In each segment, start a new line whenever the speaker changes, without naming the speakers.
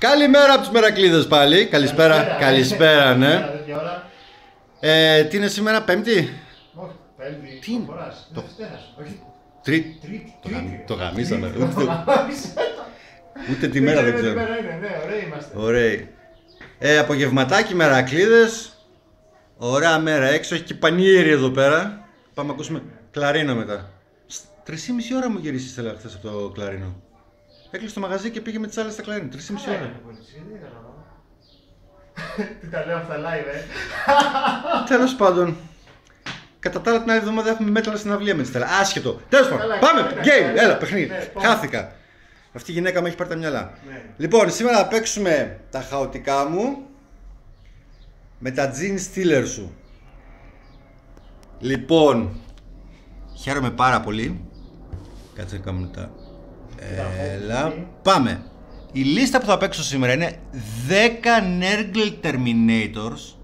Καλημέρα από τους Μερακλείδες πάλι. Καλησπέρα. Καλησπέρα, ναι. Τι είναι σήμερα, Πέμπτη?
Όχι, Πέμπτη.
Τι είναι?
Τρίτη.
Το γαμίσαμε. Ούτε τη μέρα δεν ξέρω.
Ναι, ωραίοι είμαστε.
Ωραίοι. Απογευματάκι, Μερακλείδες. Ωραία μέρα έξω, έχει και πανίερι εδώ πέρα. Πάμε να ακούσουμε κλαρίνο μετά. 3,5 ώρα μου γυρίσεις χθες από το κλαρίνο. Έκλεισε το μαγαζί και πήγε με τις άλλες στα κλαρίνο. 3,5 ώρα.
Τι τα λέω αυτά live,
Τέλος πάντων. Κατά τα άλλα την άλλη εβδομάδα έχουμε μέτρα στην αυλία με τις τέλα. Άσχετο. Τέλος πάντων. Πάμε. Game. Έλα, παιχνίδι. Χάθηκα. Αυτή η γυναίκα μου έχει πάρει τα μυαλά. Λοιπόν, σήμερα θα παίξουμε τα χαοτικά μου με τα Gene Stealer σου. Λοιπόν, χαίρομαι πάρα πολύ. Κάτσε να κάνουμε τα... Έλα, πάμε. Η λίστα που θα παίξω σήμερα είναι 10 Nergal Terminators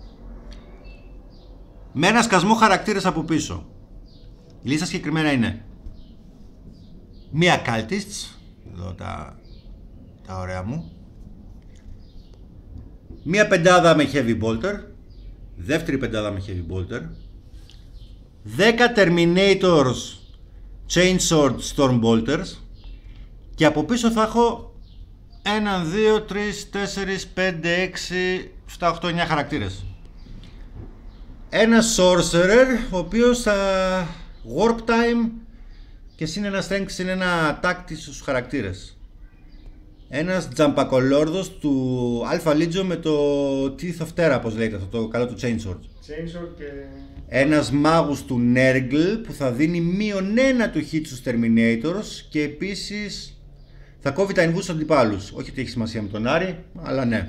με ένα σκασμό χαρακτήρες από πίσω. Η λίστα συγκεκριμένα είναι μία Cultists, εδώ τα ωραία μου, μία πεντάδα με Heavy Bolter, δεύτερη πεντάδα με Heavy Bolter, 10 Terminators Chainsword Storm Bolters και από πίσω θα έχω 1, 2, 3, 4, 5, 6, 7, 8, 9 χαρακτήρες. Ένα Sorcerer, ο οποίος θα Warp Time και συν ένα Strength, συν ένα Attack στους χαρακτήρες. Ένας Τζαμπακολόρδος του Alpha Legion με το Teeth of Terra, όπως λέγεται αυτό το καλό του Chainsword.
και...
Ένας μάγος του Nergal που θα δίνει -1 του hit στους Terminators και επίσης θα κόβει τα invus αντιπάλους. Όχι ότι έχει σημασία με τον Άρη, αλλά ναι.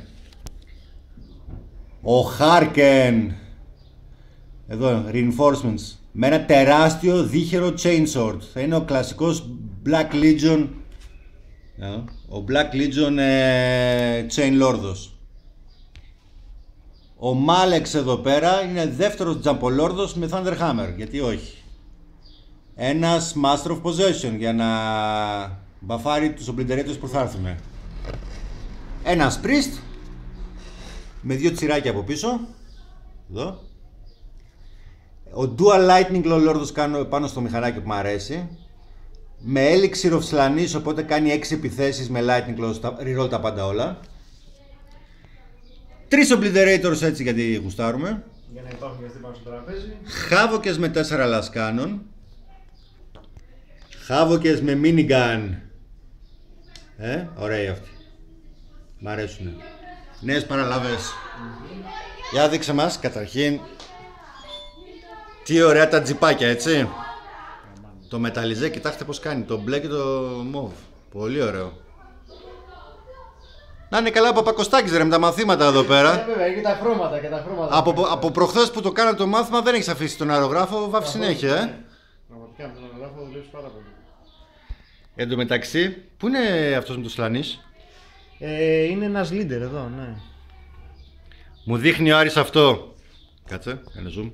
Ο Harken. Εδώ, Reinforcements. Με ένα τεράστιο δίχερο Chainsword. Θα είναι ο κλασικός Black Legion. Ο Black Legion Chain Lordos. Ο Μάλεξ εδώ πέρα είναι δεύτερος Τζαμπολόρδος με Thunder Hammer. Γιατί όχι. Ένας Master of Possession για να μπαφάρει τους Obliterators που θα έρθουν. Ένας Priest με 2 τσιράκια από πίσω. Εδώ. Ο Dual Lightning Lordos κάνω πάνω στο μηχανάκι που μου αρέσει. Με Elixir of Slanis, οπότε κάνει 6 επιθέσεις με Lightning Lordos, reroll τα πάντα όλα. 3 Obliterators έτσι γιατί γουστάρουμε.
Για να υπάρχουν και πάνω στο τραπέζι.
Χάβοκες με 4 Last Cannon. Χάβοκες με Minigun. Ωραίοι αυτοί. Μ' αρέσουνε. Νέες παραλαβές. Για δείξε μας καταρχήν. Τι ωραία τα τζιπάκια, έτσι. Το μεταλλιζέ, κοιτάξτε πως κάνει. Το μπλε και το μοβ. Πολύ ωραίο. Να είναι καλά ο Παπακοστάκης ρε με τα μαθήματα εδώ πέρα.
Βέβαια, και τα χρώματα και τα χρώματα.
Από προχθές που το κάνατε το μάθημα δεν έχεις αφήσει τον αερογράφο, βάφει συνέχεια,
Πραγματικά με τον αερογράφο δουλεύεις πάρα πολύ.
Εν τω μεταξύ, πού είναι αυτός με το Σλανής?
Είναι ένας leader εδώ, ναι.
Μου δείχνει ο Άρης αυτό. Κάτσε, ένα zoom.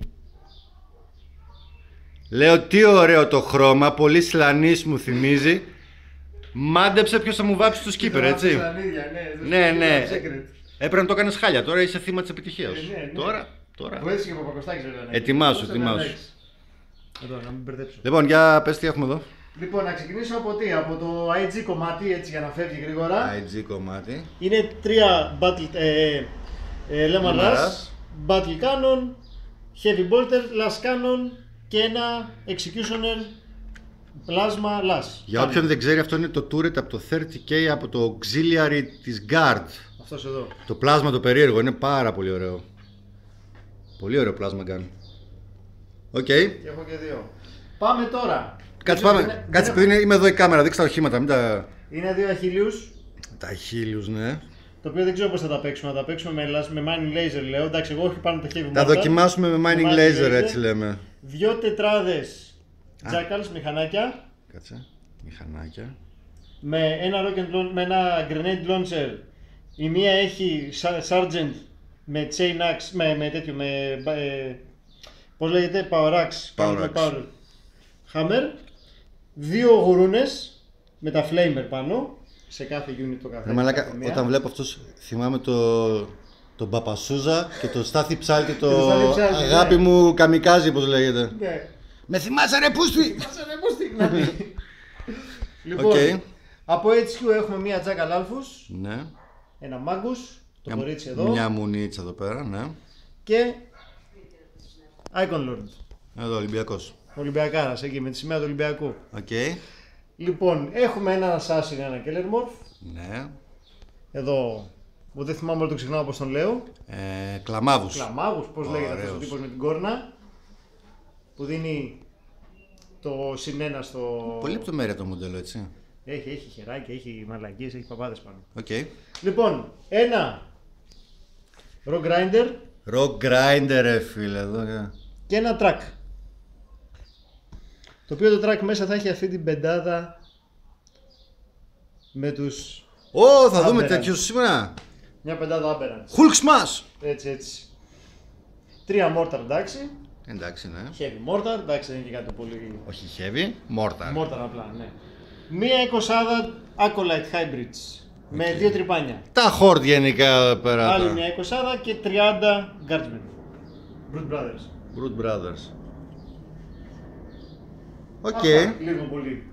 Λέω τι ωραίο το χρώμα, πολύ Σλανής μου θυμίζει. Μάντεψε ποιος θα μου βάψει το skipper, έτσι. Ναι. Έπρεπε να το κάνεις χάλια, τώρα είσαι θύμα της επιτυχίας. Τώρα.
Που έτσι και ο Παπακοστάκης βέβαια.
Ετοιμάσου.
Εδώ, να μην μπερδέψω.
Λοιπόν, για πες τι έχουμε εδώ.
Λοιπόν, να ξεκινήσω από τι, από το IG κομμάτι, έτσι για να φεύγει γρήγορα.
IG κομμάτι.
Είναι 3 Battle, Lemon Rush, Battle Cannon, Heavy Bolter, Last Cannon και ένα Executioner Plasma Lash.
Για όποιον δεν ξέρει, αυτό είναι το turret από το 30k από το auxiliary της Guard.
Αυτός εδώ.
Το πλάσμα το περίεργο, είναι πάρα πολύ ωραίο. Πολύ ωραίο πλάσμα gun. Οκ.
Και έχω και 2. Πάμε τώρα.
Κάτσε πάμε. Κάτσε επειδή είμαι εδώ η κάμερα, δείξτε τα οχήματα. Μην τα...
Είναι 2 αχίλιους.
Τα αχίλιους, ναι.
Το οποίο δεν ξέρω πώς θα τα παίξουμε. Θα τα παίξουμε με mining laser, λέω. Εντάξει, εγώ όχι πάνω το heavy.
Τα δοκιμάσουμε με mining laser, έτσι λέμε.
2 τετράδες jackals, μηχανάκια.
Κάτσε. Μηχανάκια.
Με ένα grenade launcher. Η μία έχει sergeant με chain axe, με τέτοιο, πώς λέγεται, power axe. Hammer. 2 γουρούνες με τα flamer πάνω. σε κάθε unit το καθένα.
Μαλάκα, όταν βλέπω αυτούς, θυμάμαι τον Παπασούζα και το Στάθη Ψάλτη, το αγάπη μου καμικάζι, πώς λέγεται.
Ναι.
Με θυμάσαι ρε πούστη!
Λοιπόν, από HQ έχουμε μία τζάκα λάλφους,
ναι.
ένα μάγκους, το κορίτσι εδώ.
Μια μουνίτσα εδώ πέρα, ναι.
Και Icon Lord.
Εδώ, Ολυμπιακός.
Ολυμπιακάρας, εκεί με τη σημαία του Ολυμπιακού.
Okay.
Λοιπόν, έχουμε ένα Assassin, ένα Kellermorph.
Ναι.
Εδώ, που δεν θυμάμαι, το ξεχνάω πώς τον λέω.
Κλαμάβους.
Κλαμάβους, πώς λέγεται αυτός ο τύπος με την κόρνα. Που δίνει το +1 στο...
Πολύ λεπτομέρεια το μοντέλο, έτσι.
Έχει χεράκι, έχει μαλακίες, έχει παπάδες πάνω.
Okay.
Λοιπόν, ένα Rock Grinder.
Rock Grinder, ρε φίλε, εδώ.
Και ένα track. Το οποίο το track μέσα θα έχει αυτή την πεντάδα με τους...
Θα δούμε τέτοιους σήμερα.
Μια πεντάδα Aberrant.
Hulk Smash!
Έτσι. 3 Mortar, εντάξει.
Εντάξει, ναι.
Heavy Mortar, εντάξει, δεν είναι και κάτι πολύ...
Όχι heavy, Mortar.
Mortar απλά, ναι. Μία 20 Acolyte Hybrids. Με 2 τρυπάνια.
Τα Horde γενικά πέρα.
Άλλη μια 20 και 30 Guardsmen. Brood Brothers.
Brood Brothers. Οκ.
Λίγο πολύ.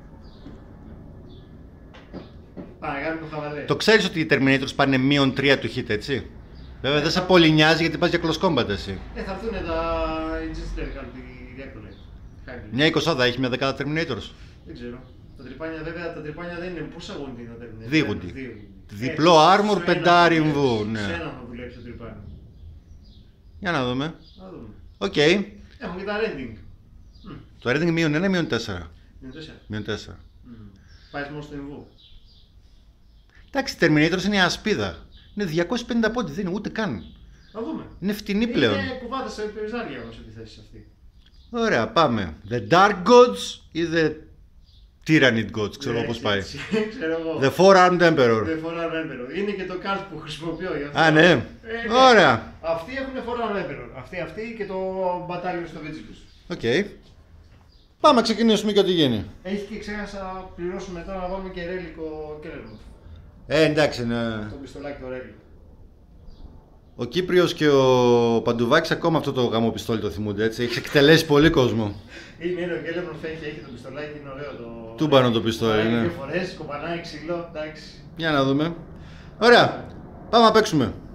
Πάμε, το χαβαλέ.
Το ξέρεις ότι οι Terminators πάνε -3 του hit, έτσι. Βέβαια δεν σε πολύ νοιάζει γιατί πας για close combat εσύ.
Θα έρθουν τα Ingested κάτι διάκολε.
Μια 20 έχει μια δεκάδα Terminators.
Δεν ξέρω. Τα τρυπάνια βέβαια, τα τρυπάνια δεν είναι. Πόσα αγώνια είναι τα Terminators.
Δίγοντι. Διπλό armor, πεντάρι βου.
Σε ένα θα δουλέψει το τρυπάνι.
Για να δούμε. Οκ.
Έχουμε και τα Rending.
Το Rending -1 ή -4.
-4. Πάει μόνο στο εμβού.
Εντάξει, Terminators είναι η ασπίδα. Είναι 250 πόντι, δεν είναι ούτε καν.
Να δούμε.
Είναι φτηνή πλέον.
Είναι κουβάτες σε περιζάρια όμως τη θέση αυτή.
Ωραία, πάμε. The Dark Gods ή The Tyrannid Gods, ξέρω πώς πάει. The Four-Armed Emperor.
The Four-Armed Emperor. Είναι και το card που χρησιμοποιώ για αυτό.
Α, ναι. Ωραία.
Αυτοί έχουν Four-Armed Emperor. Αυτοί και το Battalion στο Vigilus.
Οκ. Πάμε να ξεκινήσουμε και ό,τι γίνει.
Έχει και ξέχασα πληρώσουμε τώρα να βάλουμε και ρέλικο Kellermorph.
Εντάξει, ναι.
Το πιστολάκι το ρέλικο.
Ο Κύπριος και ο Παντουβάκης ακόμα αυτό το γαμοπιστόλι το θυμούνται, έτσι. Έχει εκτελέσει πολύ κόσμο.
Είναι ο Kellermorph, έχει το πιστολάκι, είναι ωραίο το...
Τούμπανο το πιστόλι, ναι.
Δύο φορές, κομπανάει ξύλο, εντάξει.
Για να δούμε. Ωραία, πάμε να παίξουμε.